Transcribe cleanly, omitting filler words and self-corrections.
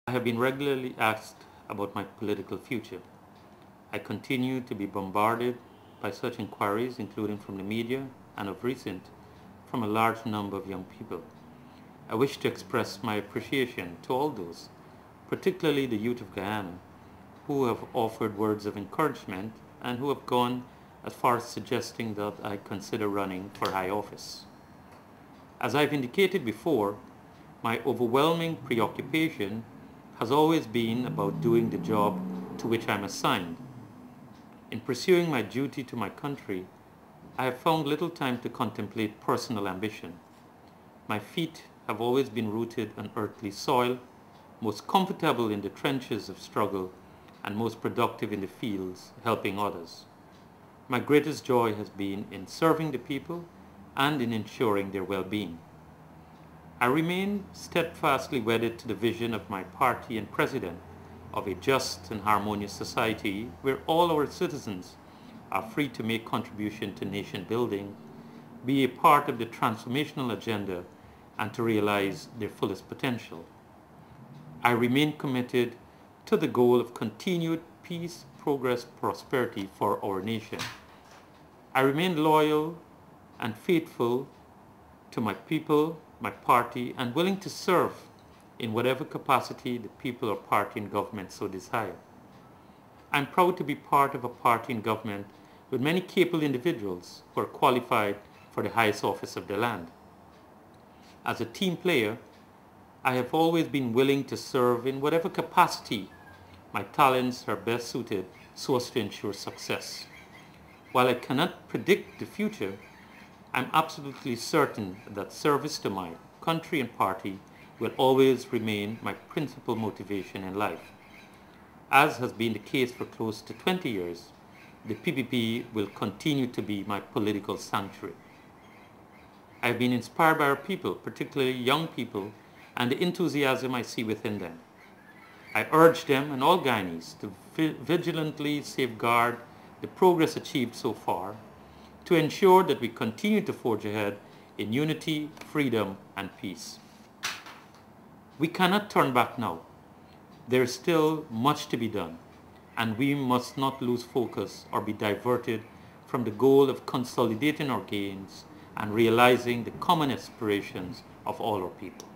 I have been regularly asked about my political future. I continue to be bombarded by such inquiries, including from the media and of recent from a large number of young people. I wish to express my appreciation to all those, particularly the youth of Guyana, who have offered words of encouragement and who have gone as far as suggesting that I consider running for high office. As I've indicated before, my overwhelming preoccupation has always been about doing the job to which I'm assigned. In pursuing my duty to my country, I have found little time to contemplate personal ambition. My feet have always been rooted on earthly soil, most comfortable in the trenches of struggle, and most productive in the fields, helping others. My greatest joy has been in serving the people and in ensuring their well-being. I remain steadfastly wedded to the vision of my party and president of a just and harmonious society where all our citizens are free to make contribution to nation building, be a part of the transformational agenda, and to realize their fullest potential. I remain committed to the goal of continued peace, progress, prosperity for our nation. I remain loyal and faithful to my people, my party, and willing to serve in whatever capacity the people or party in government so desire. I'm proud to be part of a party in government with many capable individuals who are qualified for the highest office of the land. As a team player, I have always been willing to serve in whatever capacity my talents are best suited so as to ensure success. While I cannot predict the future, I'm absolutely certain that service to my country and party will always remain my principal motivation in life. As has been the case for close to 20 years, the PPP will continue to be my political sanctuary. I have been inspired by our people, particularly young people, and the enthusiasm I see within them. I urge them and all Guyanese to vigilantly safeguard the progress achieved so far, to ensure that we continue to forge ahead in unity, freedom, and peace. We cannot turn back now. There is still much to be done, and we must not lose focus or be diverted from the goal of consolidating our gains and realizing the common aspirations of all our people.